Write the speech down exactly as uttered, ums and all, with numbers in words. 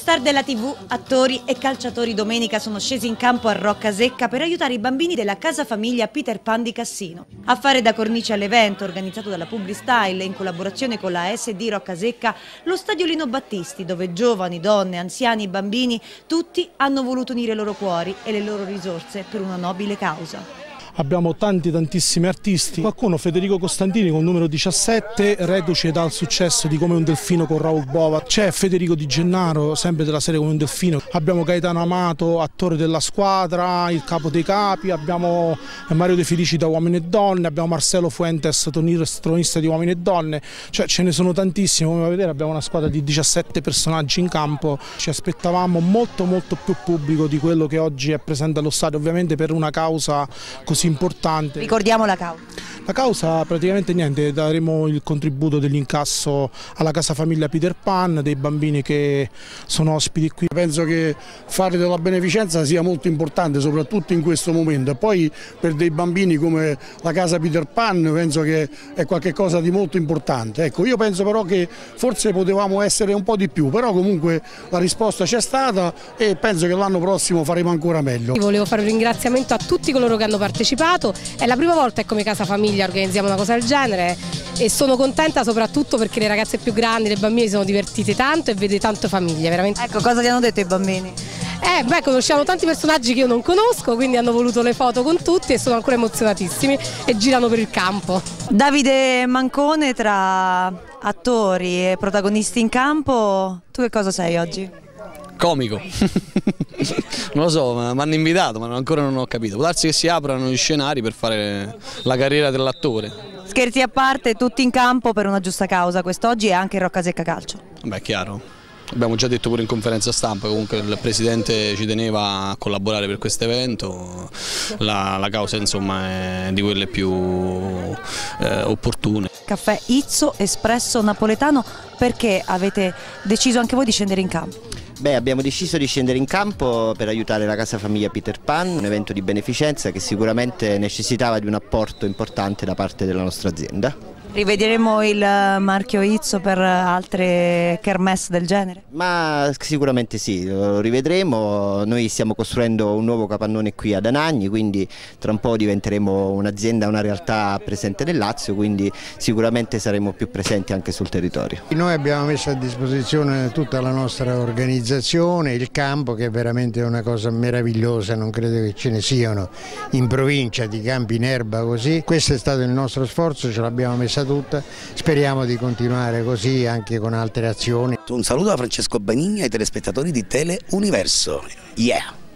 Star della tivù, attori e calciatori domenica sono scesi in campo a Roccasecca per aiutare i bambini della casa famiglia Peter Pan di Cassino. A fare da cornice all'evento, organizzato dalla Publistyle in collaborazione con la A S D Roccasecca, lo stadio Lino Battisti, dove giovani, donne, anziani, bambini, tutti hanno voluto unire i loro cuori e le loro risorse per una nobile causa. Abbiamo tanti tantissimi artisti, qualcuno Federico Costantini con il numero diciassette, reduce dal successo di Come un delfino con Raoul Bova, c'è Federico Di Gennaro, sempre della serie Come un delfino, abbiamo Gaetano Amato, attore della squadra, il capo dei capi, abbiamo Mario De Felici da Uomini e Donne, abbiamo Marcelo Fuentes, tronista di Uomini e Donne, cioè ce ne sono tantissimi, come vedete abbiamo una squadra di diciassette personaggi in campo, ci aspettavamo molto molto più pubblico di quello che oggi è presente allo stadio, ovviamente per una causa così importante. Ricordiamo la causa. La causa praticamente niente, daremo il contributo dell'incasso alla casa famiglia Peter Pan, dei bambini che sono ospiti qui. Penso che fare della beneficenza sia molto importante, soprattutto in questo momento. E poi per dei bambini come la casa Peter Pan penso che è qualcosa di molto importante. Ecco, io penso però che forse potevamo essere un po' di più, però comunque la risposta c'è stata e penso che l'anno prossimo faremo ancora meglio. Io volevo fare un ringraziamento a tutti coloro che hanno partecipato, è la prima volta che come casa famiglia organizziamo una cosa del genere e sono contenta soprattutto perché le ragazze più grandi, le bambine si sono divertite tanto e vede tante famiglie, veramente. Ecco, cosa ti hanno detto i bambini? Eh, beh, conosciamo tanti personaggi che io non conosco, quindi hanno voluto le foto con tutti e sono ancora emozionatissimi e girano per il campo. Davide Mancone, tra attori e protagonisti in campo, tu che cosa sei oggi? Comico, non lo so, mi hanno invitato ma ancora non ho capito, può darsi che si aprano gli scenari per fare la carriera dell'attore. Scherzi a parte, tutti in campo per una giusta causa, quest'oggi è anche Roccasecca Calcio. Beh, chiaro, abbiamo già detto pure in conferenza stampa, comunque il Presidente ci teneva a collaborare per questo evento, la, la causa insomma è di quelle più eh, opportune. Caffè Izzo Espresso Napoletano, perché avete deciso anche voi di scendere in campo? Beh, abbiamo deciso di scendere in campo per aiutare la casa famiglia Peter Pan, un evento di beneficenza che sicuramente necessitava di un apporto importante da parte della nostra azienda. Rivedremo il marchio Izzo per altre kermesse del genere? Ma sicuramente sì, lo rivedremo. Noi stiamo costruendo un nuovo capannone qui ad Anagni, quindi tra un po' diventeremo un'azienda, una realtà presente nel Lazio, quindi sicuramente saremo più presenti anche sul territorio. Noi abbiamo messo a disposizione tutta la nostra organizzazione, il campo che è veramente una cosa meravigliosa, non credo che ce ne siano in provincia di campi in erba così. Questo è stato il nostro sforzo, ce l'abbiamo messa tutta, speriamo di continuare così anche con altre azioni. Un saluto da Francesco Benigni ai telespettatori di Tele Universo. Yeah!